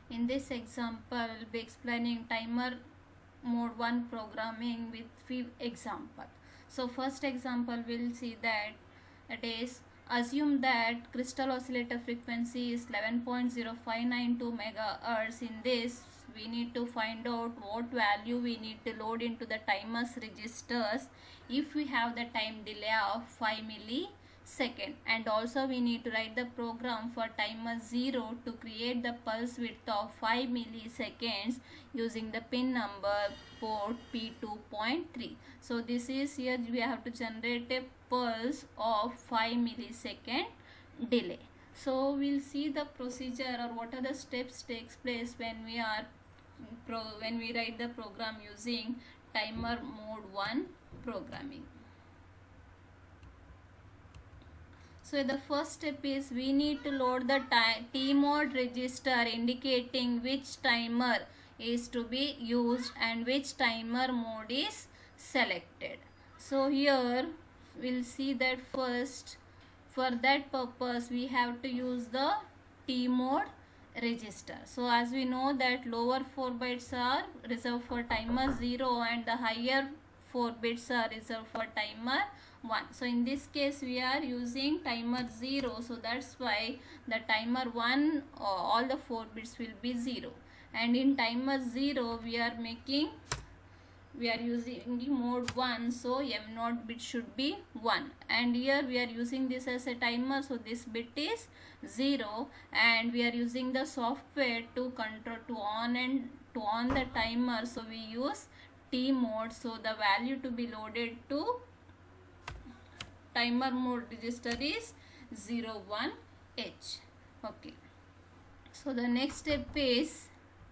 In this example, I'll be explaining timer mode 1 programming with few example. So first example we'll see that it is assume that crystal oscillator frequency is 11.0592 megahertz. In this we need to find out what value we need to load into the timer's registers if we have the time delay of 5 millisecond, and also we need to write the program for timer 0 to create the pulse width of 5 milliseconds using the pin number port P2.3. So this is here we have to generate a pulse of 5 millisecond delay. So we'll see the procedure or what are the steps takes place when we write the program using timer mode 1 programming. So the first step is we need to load the T mode register indicating which timer is to be used and which timer mode is selected. So here we'll see that first for that purpose we have to use the T mode register. So as we know that lower 4 bits are reserved for timer 0 and the higher 4 bits are reserved for timer 1. So in this case we are using timer 0, so that's why the timer 1 all the 4 bits will be 0, and in timer 0 we are using mode 1, so M0 bit should be 1, and here we are using this as a timer, so this bit is 0, and we are using the software to control to on the timer, so we use T mode. So the value to be loaded to timer mode register is 01H. Okay, so the next step is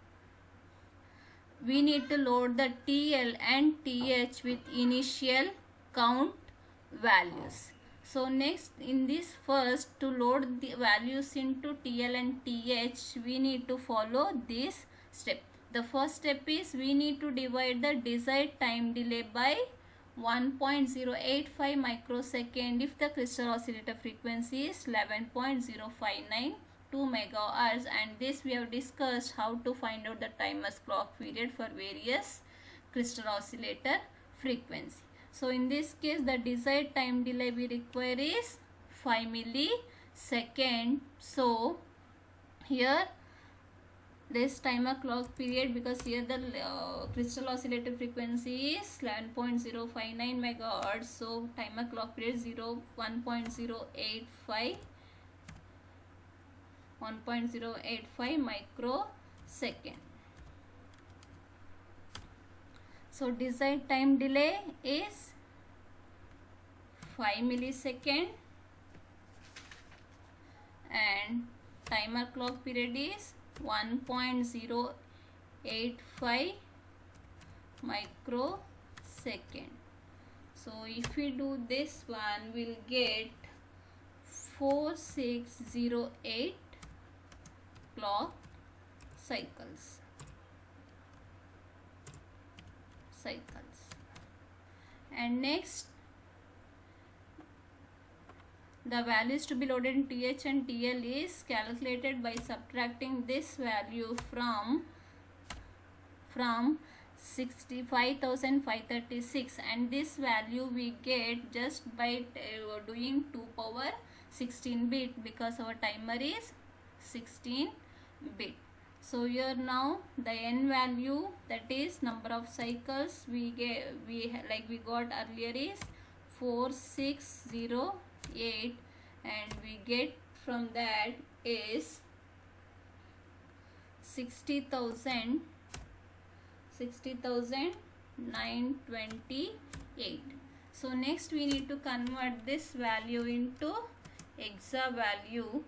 we need to load the TL and TH with initial count values. So next in this first to load the values into TL and TH we need to follow this step. The first step is we need to divide the desired time delay by 1.085 microsecond if the crystal oscillator frequency is 11.059 megahertz, and this we have discussed how to find out the timer's clock period for various crystal oscillator frequency. So in this case the desired time delay we require is 5 millisecond. So here this timer clock period, because here the crystal oscillator frequency is 11.059 megahertz, so timer clock period 1.085 microsecond. So desired time delay is 5 millisecond and timer clock period is 1.085 microsecond. So if we do this one, we'll get 4608 clock cycles. And next the values to be loaded in TH and TL is calculated by subtracting this value from 65,536, and this value we get just by doing 2 power 16 bit because our timer is 16 bit. So here now the n value, that is number of cycles we got earlier is 4608, and we get from that is 60,928. So next we need to convert this value into exa value.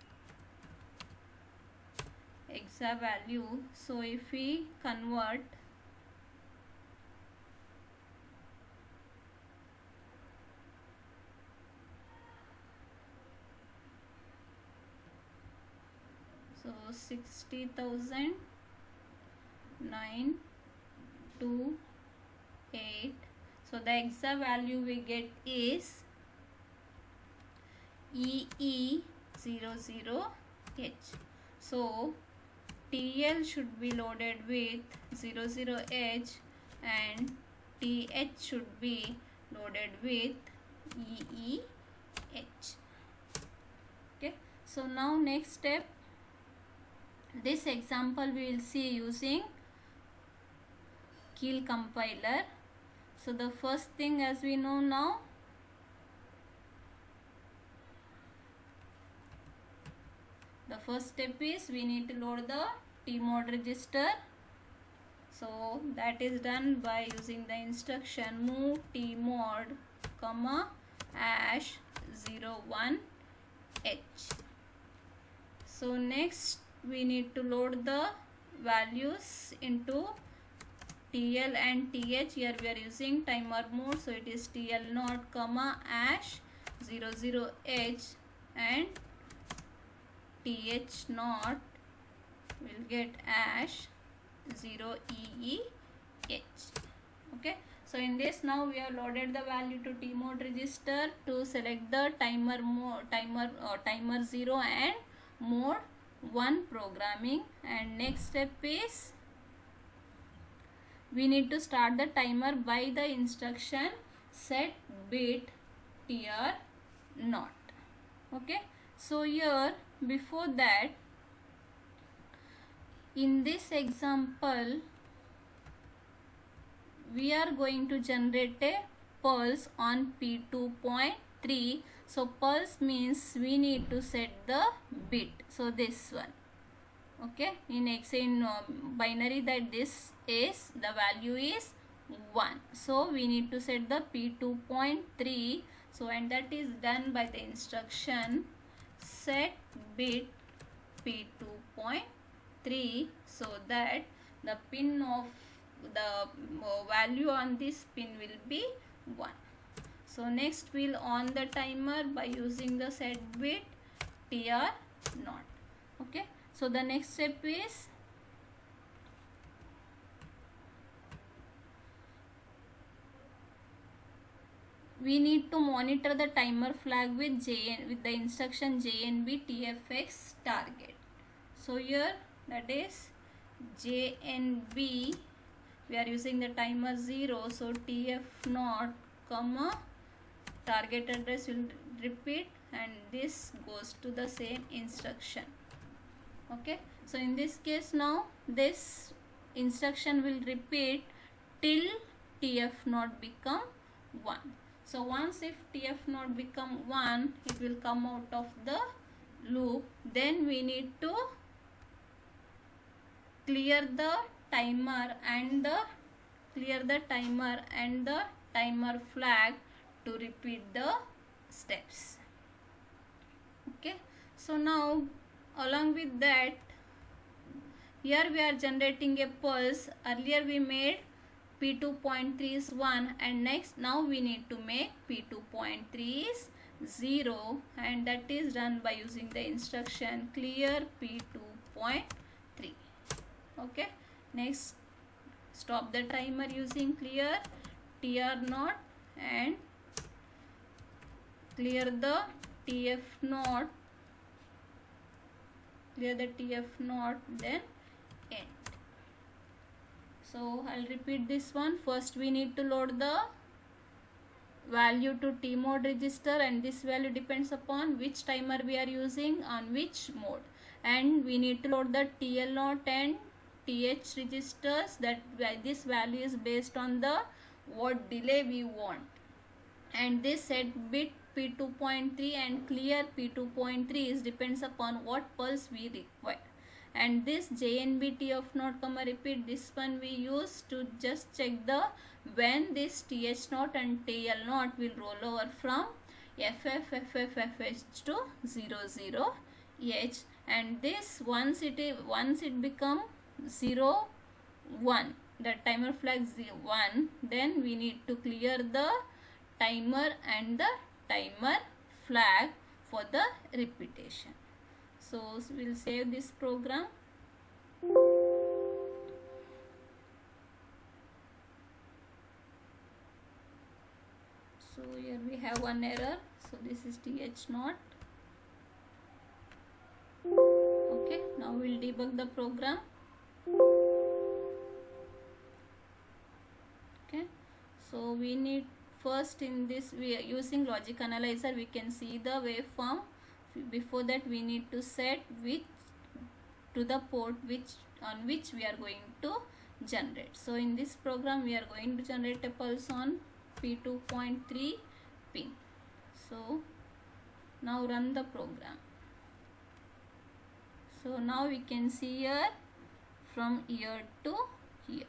So if we convert so 60,928, so the exa value we get is EE00H. So TL should be loaded with 00H and TH should be loaded with EEH. Okay, so now next step, this example we will see using Keil compiler. So the first thing, as we know now, the first step is we need to load the tmod register. So that is done by using the instruction move tmod #01H. So next we need to load the values into TL and TH. Here we are using timer mode, so it is TL0, #00H and TH0 will get #0EEH. Okay, so in this now we have loaded the value to tmod register to select the timer 0 and mode 1 programming, and next step is we need to start the timer by the instruction set bit TR0. Okay, so here before that, in this example we are going to generate a pulse on P2.3. so pulse means we need to set the bit, so this one. Okay, in binary, that this is the value is 1, so we need to set the P2.3. so and that is done by the instruction set bit P2.3, so that the pin of the value on this pin will be 1. So next we'll on the timer by using the set bit TR0. Okay, so the next step is we need to monitor the timer flag with the instruction JNB TFX target. So here that is JNB, we are using the timer 0, so TF0, target address will repeat and this goes to the same instruction. Okay, so in this case now this instruction will repeat till TF0 become 1. So once if TF0 become 1, it will come out of the loop. Then we need to clear the timer and the timer flag to repeat the steps. Okay, so now along with that, here we are generating a pulse. Earlier we made P2.3 is 1 and next now we need to make P2.3 is 0, and that is done by using the instruction clear P2.3. Okay, next stop the timer using clear TR0 and clear the TF0, then end. So I'll repeat this one. First we need to load the value to tmod register, and this value depends upon which timer we are using on which mode, and we need to load the TL0 and TH registers. That this value is based on the what delay we want, and this set bit P2.3 and clear P2.3 is depends upon what pulse we require. And this JNB TF0, repeat, this one we use to just check the when this TH0 and TL0 will roll over from FFFFH to 00H, and this once it become 0 1, the timer flag 1, then we need to clear the timer and the timer flag for the repetition. So we'll save this program. So here we have one error, so this is TH0. Okay, now Now we'll debug the program. Okay, so we need first, in this we are using logic analyzer, we can see the waveform. Before that we need to set which to the port on which we are going to generate. So in this program we are going to generate a pulse on P2.3 pin. So now run the program. So now we can see here from here to here.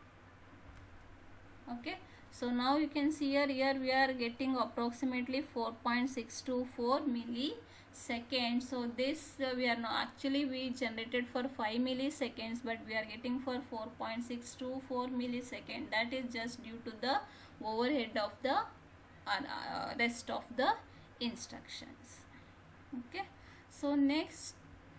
Okay, so now you can see here we are getting approximately 4.624 milliseconds. So this we are not actually, we generated for 5 milliseconds, but we are getting for 4.624 milliseconds. That is just due to the overhead of the rest of the instructions. Okay, so next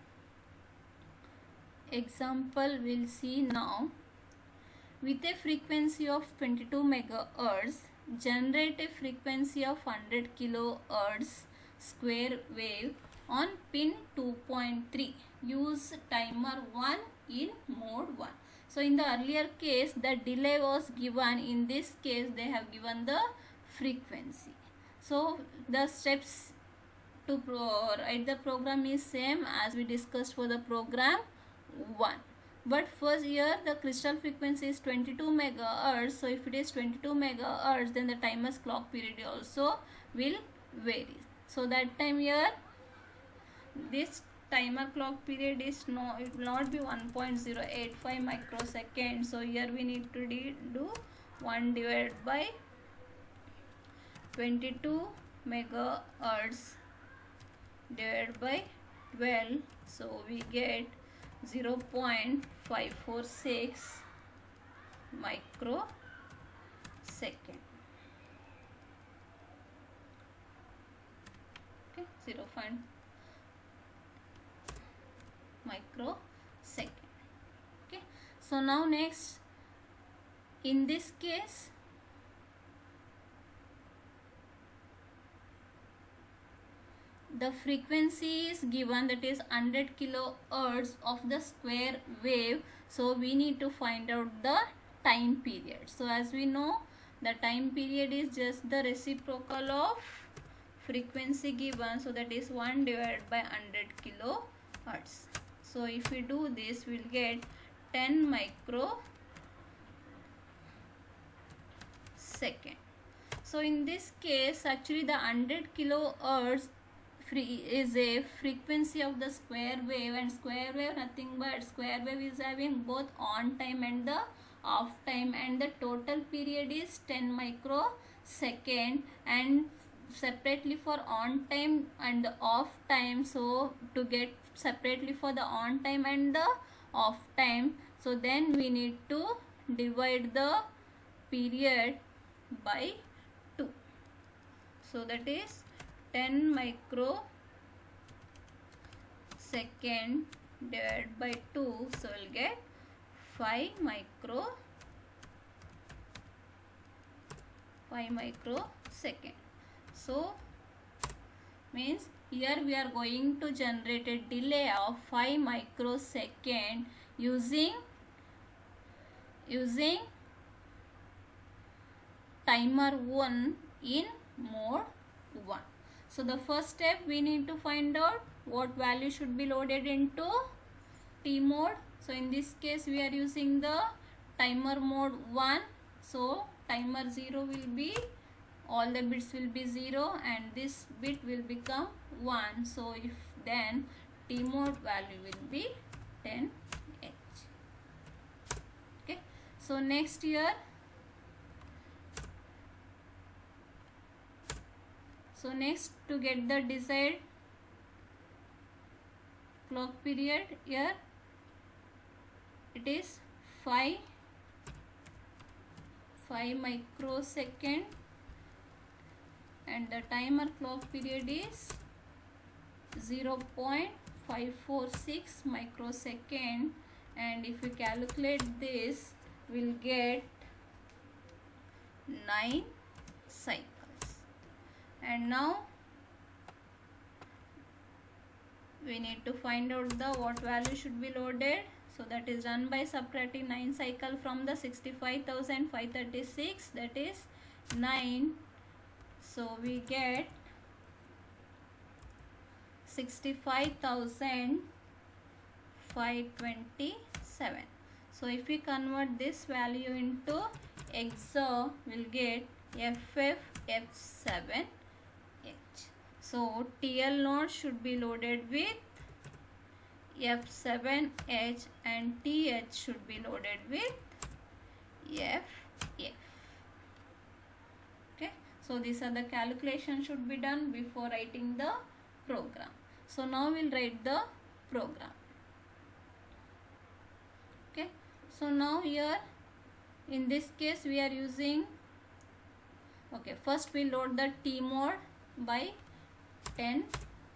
example we'll see now. With a frequency of 22 megahertz, generate a frequency of 100 kilohertz square wave on pin 2.3. Use timer 1 in mode 1. So in the earlier case the delay was given, in this case they have given the frequency. So the steps to write the program is same as we discussed for the program 1. But first here the crystal frequency is 22 megahertz. So if it is 22 megahertz, then the timer's clock period also will vary. So that time here this timer clock period is it will not be 1.085 microseconds. So here we need to do 1 divided by 22 megahertz divided by 12. So we get 0.546 microsecond. Okay, 0. microsecond. Okay, so now next, in this case the frequency is given, that is 100 kilohertz of the square wave. So we need to find out the time period. So as we know, the time period is just the reciprocal of frequency given. So that is 1 divided by 100 kilohertz. So if we do this, we'll get 10 microsecond. So in this case, actually the 100 kilohertz is a frequency of the square wave, and square wave nothing but square wave is having both on time and the off time, and the total period is 10 microsecond, and separately for on time and the off time. So to get separately for the on time and the off time, so then we need to divide the period by 2. So that is 10 microsecond divided by 2, so we'll get 5 microsecond. So means here we are going to generate a delay of 5 microsecond using timer 1 in mode 1. So the first step, we need to find out what value should be loaded into T mode. So in this case we are using the timer mode 1. So timer 0 will be, all the bits will be 0 and this bit will become 1. So if then T mode value will be 10H. Okay. So next here, so next, to get the desired clock period, here it is 5 microsecond and the timer clock period is 0.546 microsecond, and if we calculate this, we'll get 9 cycles. And now we need to find out the what value should be loaded. So that is done by subtracting 9 cycle from the 65,536, that is 9. So we get 65,527. So if we convert this value into exa, we'll get FF7H. So TL node should be loaded with F7H and TH should be loaded with FF. Okay, so these are the calculations should be done before writing the program. So now we'll write the program. Okay, so now here in this case we are using, okay, first we load the T mode by 10H.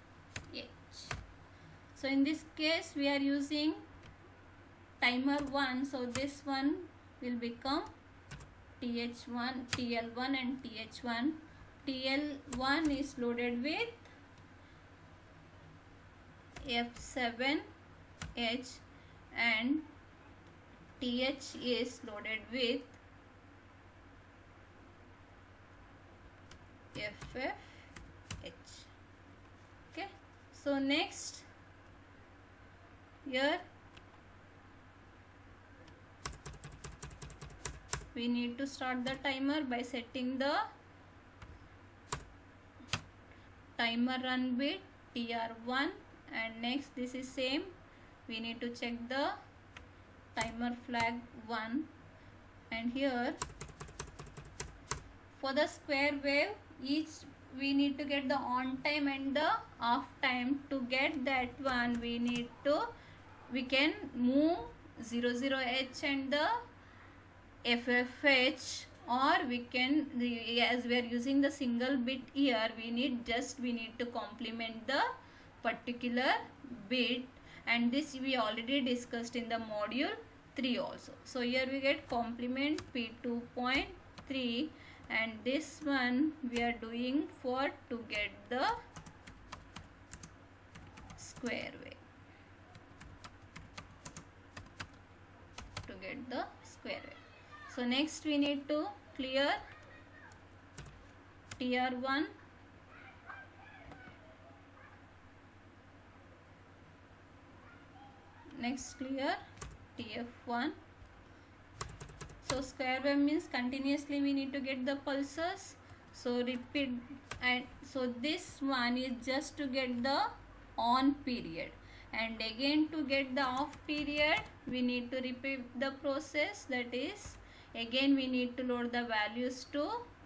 So in this case we are using timer 1, so this one will become TH1, TL1 and TH1. TL1 is loaded with F7H and TH is loaded with FFH. Okay, so next here we need to start the timer by setting the timer run bit TR1, and next this is same, we need to check the timer flag 1, and here for the square wave each we need to get the on time and the off time. To get that one we can move 00H and the FFH, or we can, as we are using the single bit here, we need to complement the particular bit, and this we already discussed in the module 3 also. So here we get complement P2.3, and this one we are doing for to get the square wave. So next we need to clear TR1, next clear TF1. So square wave means continuously we need to get the pulses, so repeat, and so this one is just to get the on period, and again to get the off period we need to repeat the process, that is again we need to load the values to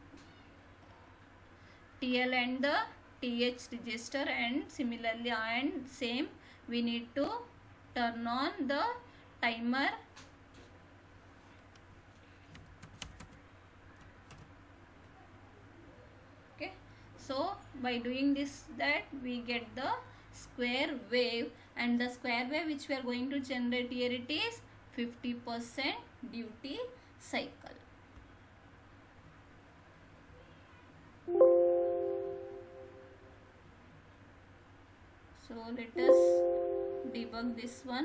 TL and the TH register, and similarly and same we need to turn on the timer okay. So by doing this, that we get the square wave, and the square wave which we are going to generate here, it is 50% duty cycle. So let us debug this one.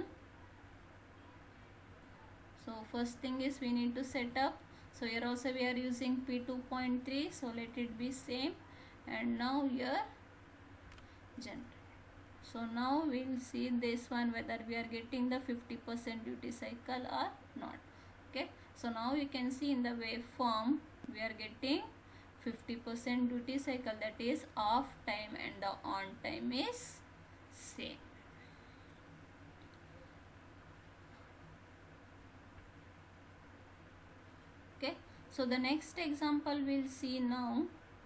So first thing is we need to set up, so here also we are using P2.3, so let it be same, and now here generate. So now we will see this one whether we are getting the 50% duty cycle or not. Okay, so now you can see in the waveform we are getting 50% duty cycle, that is off time, and the on time is same. Okay, so the next example we'll see now,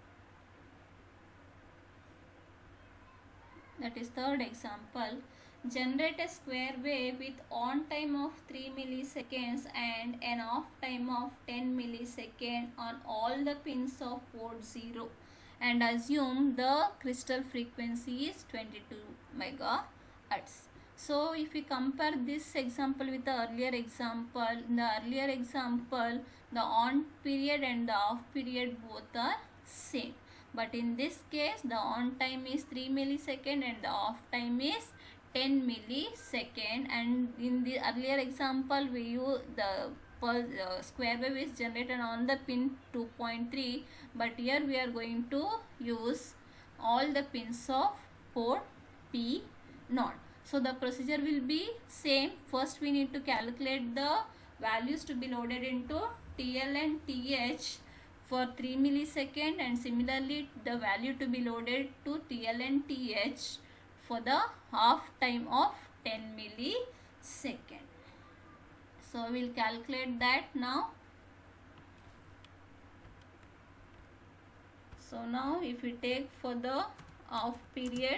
that is third example. Generate a square wave with on time of 3 milliseconds and an off time of 10 milliseconds on all the pins of port 0, and assume the crystal frequency is 22 megahertz. So if we compare this example with the earlier example, in the earlier example the on period and the off period both are same, but in this case the on time is 3 milliseconds and the off time is 10 millisecond, and in the earlier example we use the square wave is generated on the pin 2.3, but here we are going to use all the pins of port P0. So the procedure will be same. First we need to calculate the values to be loaded into TL and TH for 3 millisecond, and similarly the value to be loaded to TL and TH for the half time of 10 millisecond. So we will calculate that now. So now if we take for the off period,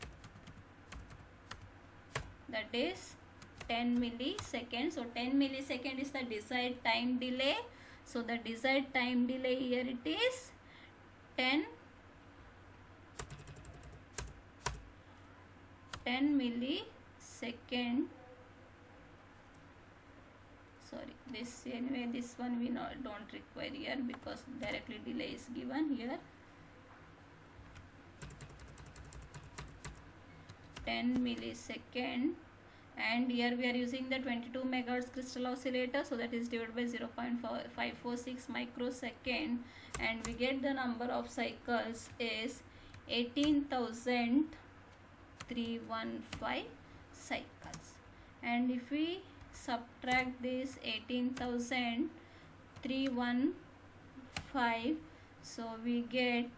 that is 10 milliseconds. So 10 millisecond is the desired time delay. So the desired time delay here it is 10 millisecond. Sorry, this anyway, this one we don't require here because directly delay is given here. 10 millisecond, and here we are using the 22 megahertz crystal oscillator, so that is divided by 0.546 microsecond, and we get the number of cycles is 18,315 cycles. And if we subtract this 18,315, so we get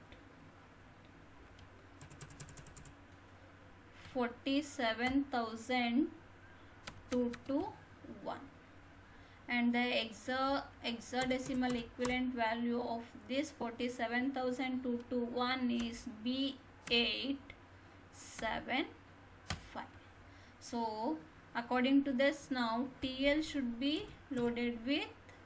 47,221, and the hexadecimal equivalent value of this 47,221 is B875. So according to this, now TL should be loaded with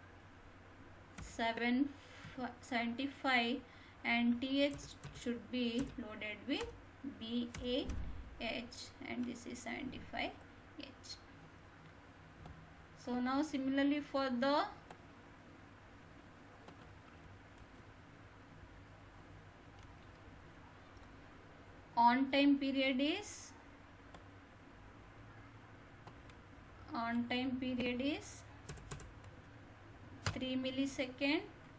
75 and TH should be loaded with B8H, and this is 75H. So now similarly for the on time period is 3 millisecond.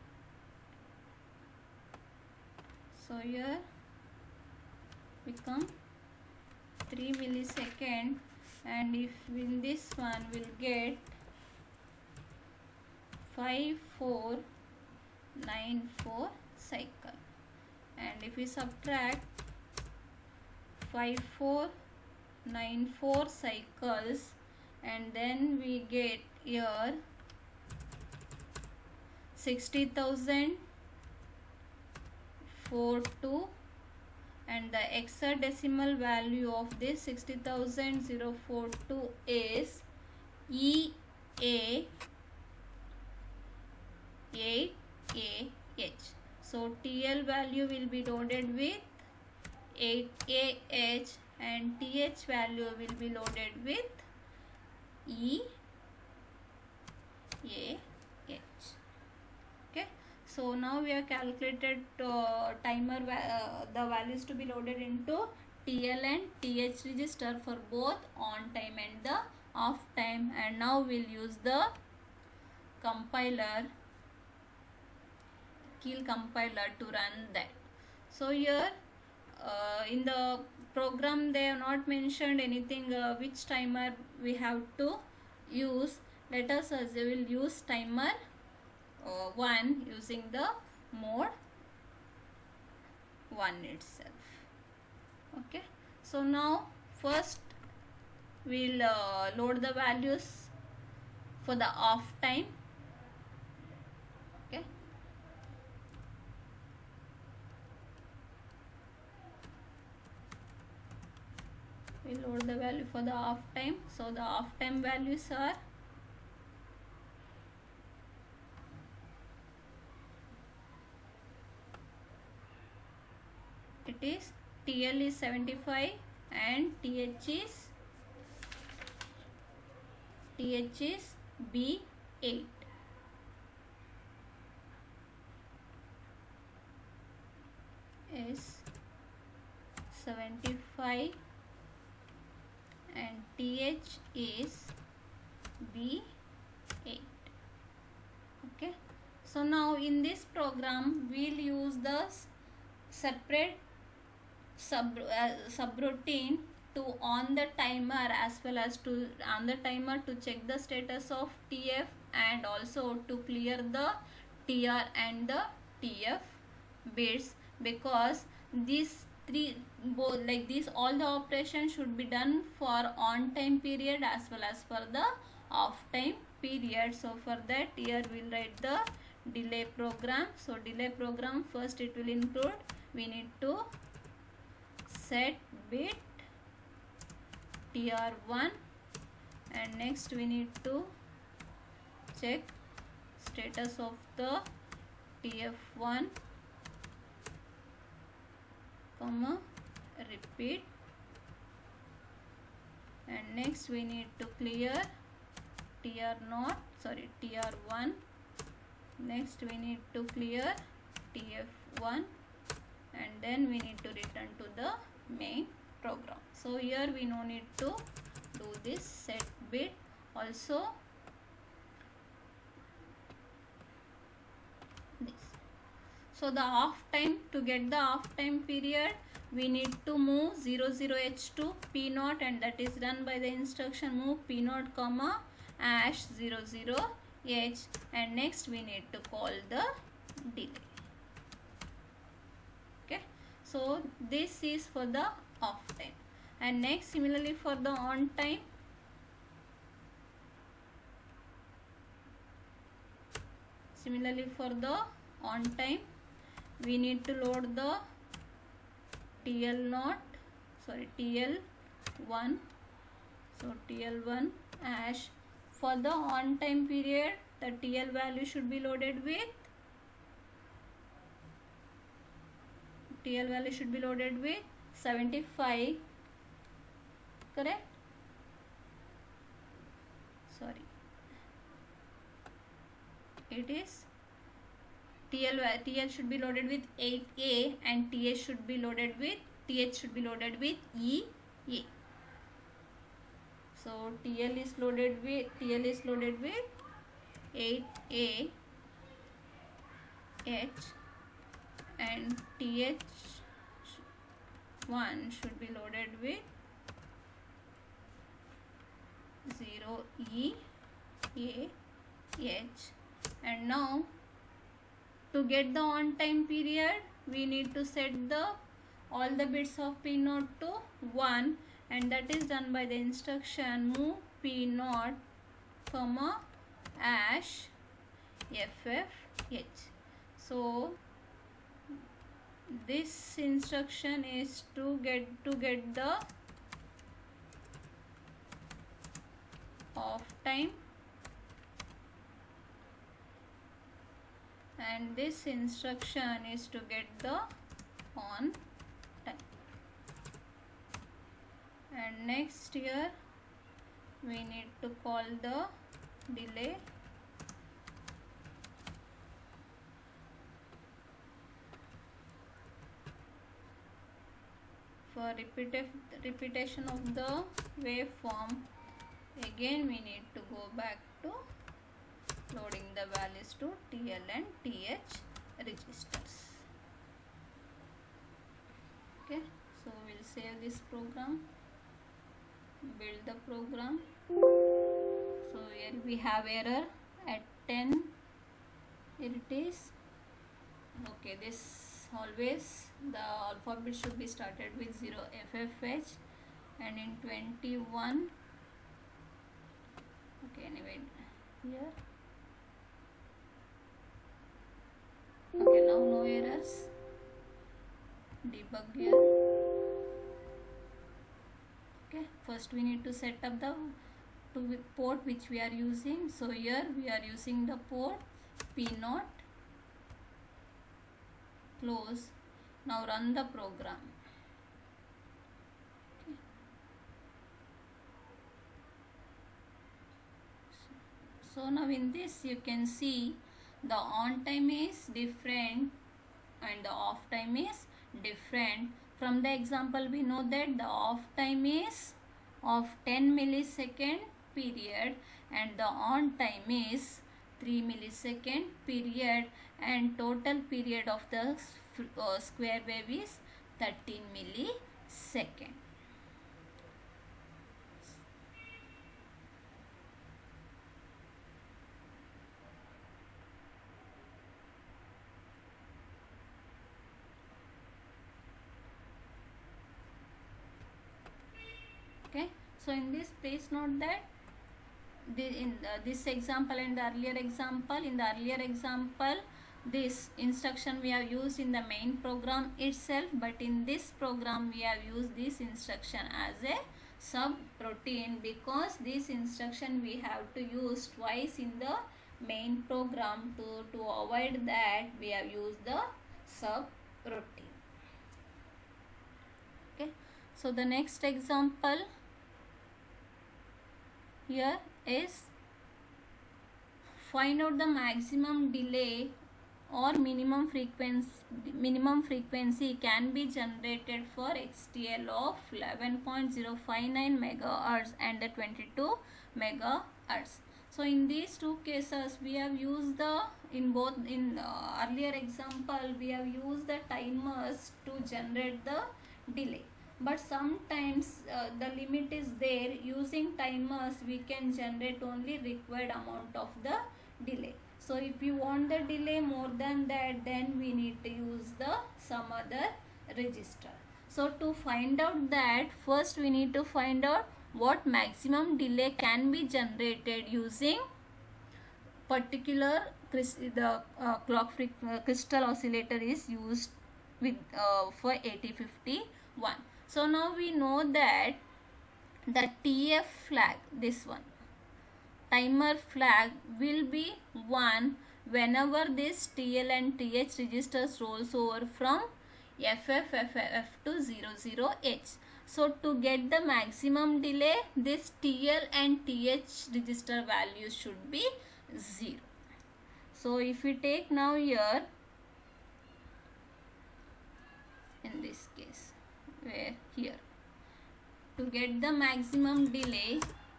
So here become 3 millisecond, and if in this one we'll get 5494 cycle, and if we subtract 5494 cycles, and then we get here 60,042, and the hexadecimal value of this 60,042 is EA8AH. So TL value will be loaded with 8AH, and TH value will be loaded with EAH. Okay, so now we have calculated timer the values to be loaded into TL and TH register for both on time and the off time, and now we'll use the compiler, Keil compiler, to run that. So here in the program they have not mentioned anything which timer we have to use. Let us we will use timer 1 using the mode 1 itself. Okay, so now first we'll load the values for the off time. Okay, we load the value for the off time. So the off time values are it is TL is 75 and TH is B8. Is 75 and TH is B8. Okay, so now in this program we'll use the separate subroutine to on the timer as well as to on the timer to check the status of TF and also to clear the TR and the TF bits, because these three both like this all the operations should be done for on time period as well as for the off time period. So for that here we'll write the delay program. So delay program, first it will include, we need to set bit TR1 and next we need to check status of the TF1 comma repeat, and next we need to clear TR1, next we need to clear TF1 and then we need to return to the main program. So here we no need to do this set bit. Also this, so the off time, to get the off time period we need to move 00H to P0 and that is done by the instruction move P0 comma hash 00H, and next we need to call the delay. Okay, so this is for the off time, and next similarly for the on time, we need to load the TL1, so TL1 hash. For the on time period the TL value should be loaded with 75, correct? Sorry, it is TL should be loaded with 8A and TH should be loaded with EA. So TL is loaded with 8A H and TH1 should be loaded with 0EA H. And now to get the on time period we need to set all the bits of P0 to 1, and that is done by the instruction move P0 comma hash FFH. So this instruction is to get the off time, and this instruction is to get the on time. And next here we need to call the delay. For repetition of the waveform, again we need to go back to loading the values to TL and TH registers. Okay, so we'll save this program, build the program. So here we have error at 10, here it is. Okay, this always the alphabet should be started with 0 FFH, and in 21, okay, anyway here, okay, now no errors, debug here. Okay, first we need to set up the port which we are using. So here we are using the port P0, close. Now run the program. Okay. So now in this you can see the on time is different and the off time is different. From the example we know that the off time is of 10 millisecond period, and the on time is 3 millisecond period, and total period of the square wave is 13 millisecond. Okay, so in this, please note that this example and the earlier example, in the earlier example this instruction we have used in the main program itself, but in this program we have used this instruction as a subroutine, because this instruction we have to use twice in the main program. To avoid that, we have used the subroutine. Okay, so the next example here is find out the maximum delay or minimum frequency can be generated for XTL of 11.059 megahertz and 22 megahertz. So in these two cases we have used earlier example we have used the timers to generate the delay. But sometimes the limit is there. Using timers we can generate only required amount of the delay. So if you want the delay more than that, then we need to use some other register. So to find out that, first we need to find out what maximum delay can be generated using particular crystal oscillator is used with for 8051. So now we know that the TF flag, this one, timer flag will be 1 whenever this TL and TH registers rolls over from FF to 00H. So to get the maximum delay, this TL and TH register values should be 0. So if we take now here, in this case, where here, to get the maximum delay,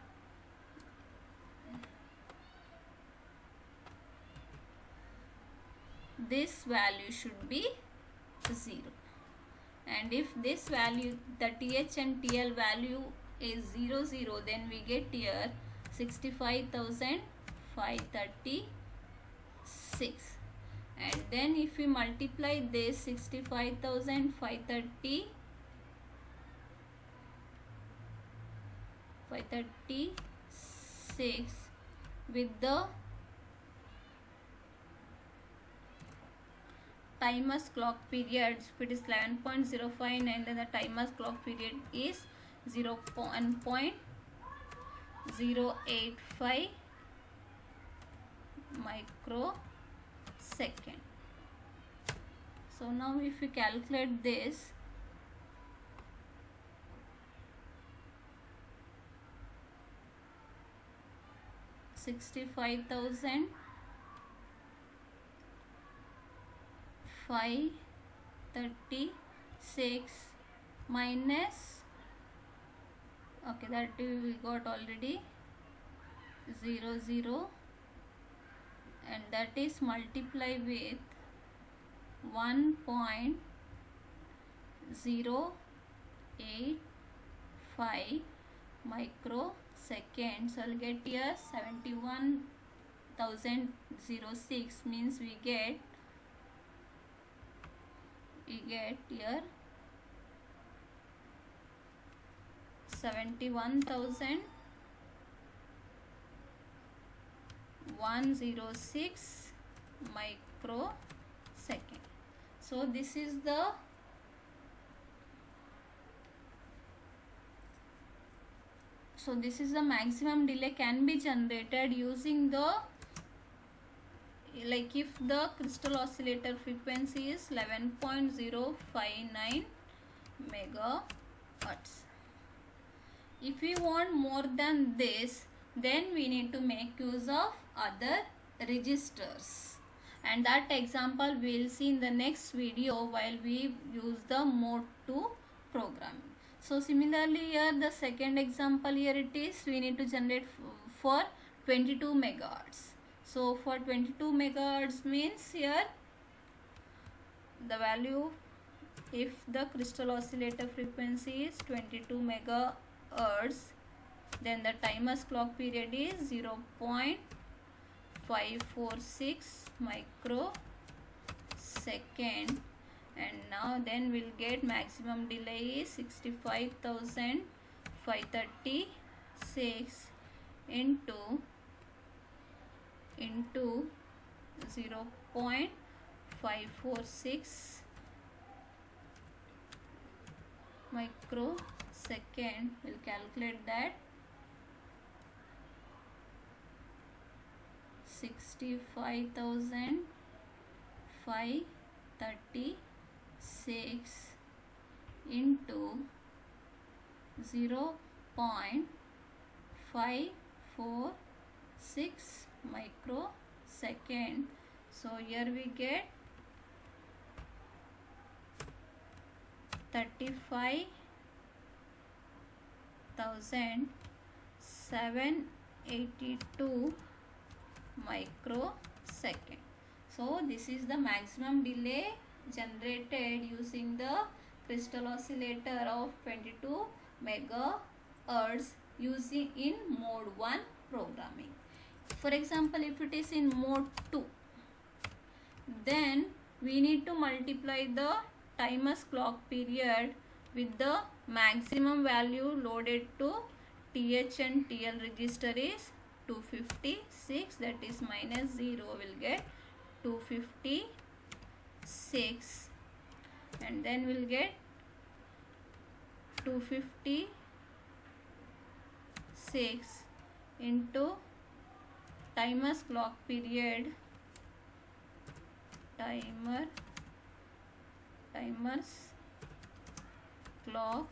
this value should be 0, and if this value, the TH and TL value is 0, 0, then we get here 65,536, and then if we multiply this 536 with the timer's clock period, if it is 11.059, and then the timer's clock period is 0.085 microsecond. So now if we calculate this, $65,536 minus, okay, that we got already 0, 0, and that is multiply with 1.085 microsecond. So I'll get here 71,006, means we get here 71,106 microsecond. So this is the maximum delay can be generated using the, like, if the crystal oscillator frequency is 11.059 megahertz. If we want more than this, then we need to make use of other registers, and that example we will see in the next video while we use the mode 2 programming. So similarly here the second example here it is, we need to generate for 22 megahertz. So for 22 megahertz means here the value, if the crystal oscillator frequency is 22 megahertz, then the timer's clock period is 0.546 microsecond, and now then we'll get maximum delay is 65,536 into 0.546 microsecond. We'll calculate that 65,536 into 0.546 microsecond. So here we get 35,782 microsecond. So this is the maximum delay generated using the crystal oscillator of 22 megahertz using in mode 1 programming. For example, if it is in mode 2, then we need to multiply the timer's clock period with the maximum value loaded to TH and TL register is 256, that is minus 0 will get 256, and then we'll get 256 into timer's clock period, timer's clock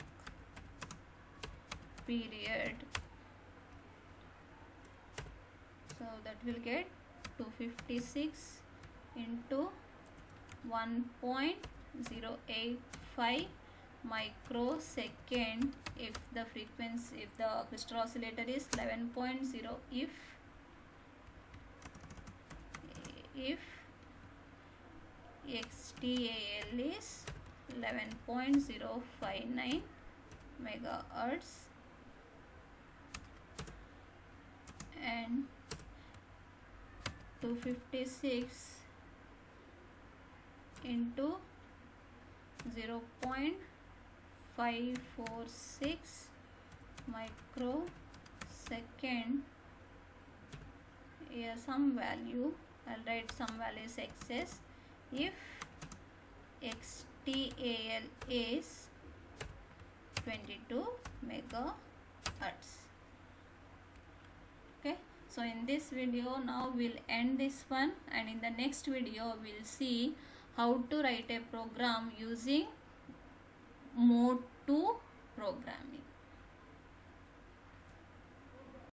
period. So that will get 256 into 1.085 microsecond if the frequency, if the crystal oscillator is 11.0, if XTAL is 11.059 megahertz and 256 into 0.546 microsecond. Here some value, I'll write some values excess. If XTAL is 22 megahertz. Okay, so in this video now we'll end this one, and in the next video we'll see how to write a program using mode 2 programming.